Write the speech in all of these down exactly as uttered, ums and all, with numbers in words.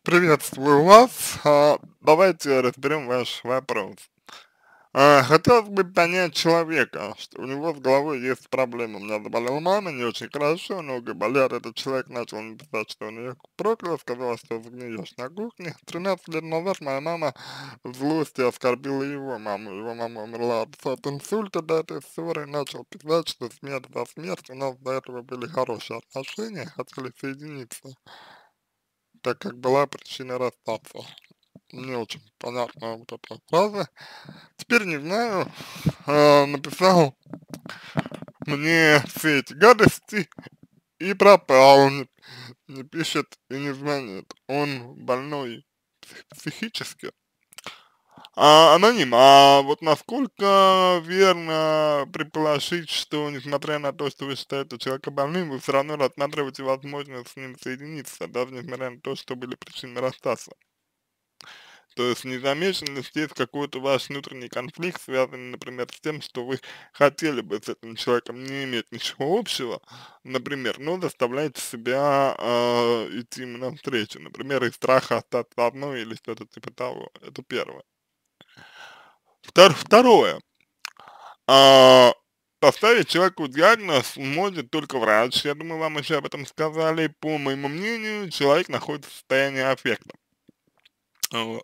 Приветствую вас. А, давайте разберем ваш вопрос. А, хотелось бы понять человека, что у него с головой есть проблемы. У меня заболела мама, не очень хорошо, ноги болят. Этот человек начал написать, что он ее проклял, сказал, что загниешь на кухне. тринадцать лет назад моя мама в злости оскорбила его маму. Его мама умерла от инсульта до этой ссоры. Начал писать, что смерть за смерть. У нас до этого были хорошие отношения, хотели соединиться, так как была причина расстаться. Не очень понятна вот эта фраза. Теперь не знаю, а, написал мне все эти гадости и пропал, не, не пишет и не звонит. Он больной псих- психически. А, аноним, а вот насколько верно предположить, что несмотря на то, что вы считаете человека больным, вы все равно рассматриваете возможность с ним соединиться, даже несмотря на то, что были причины расстаться? То есть не замешан ли здесь какой-то ваш внутренний конфликт, связанный, например, с тем, что вы хотели бы с этим человеком не иметь ничего общего, например, но заставляете себя э, идти ему навстречу, например, из страха остаться одной или что-то типа того. Это первое. Втор- второе. А, поставить человеку диагноз может только врач. Я думаю, вам еще об этом сказали. По моему мнению, человек находится в состоянии аффекта. Вот.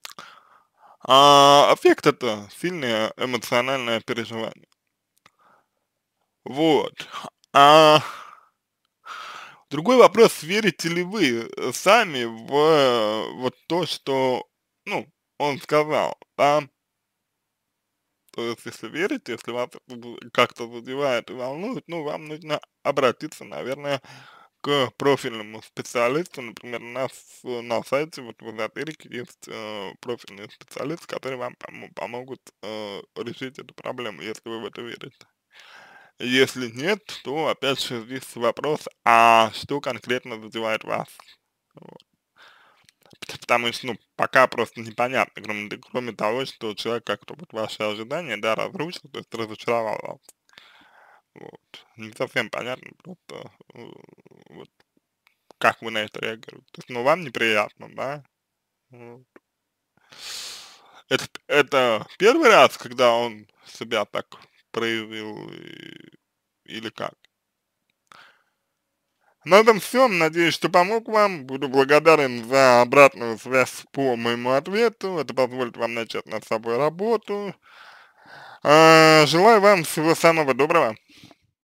А аффект это сильное эмоциональное переживание. Вот. А другой вопрос, верите ли вы э, сами в э, вот то, что, ну, он сказал, да? То есть, если верите, если вас это бу- как-то задевает и волнует, ну, вам нужно обратиться, наверное, к профильному специалисту. Например, у нас э, на сайте, вот в эзотерике есть э, профильные специалисты, которые вам помо- помогут э, решить эту проблему, если вы в это верите. Если нет, то опять же здесь вопрос, а что конкретно задевает вас? Вот. Пт- Потому что, ну, пока просто непонятно, кроме, т- кроме того, что человек как-то вот ваши ожидания, да, разрушил, то есть разочаровал вас. Вот. Не совсем понятно просто, э, вот, как вы на это реагируете. То есть, ну, вам неприятно, да? Вот. Это, это первый раз, когда он себя так проявил, и- или как? На этом все. Надеюсь, что помог вам. Буду благодарен за обратную связь по моему ответу. Это позволит вам начать над собой работу. А, желаю вам всего самого доброго.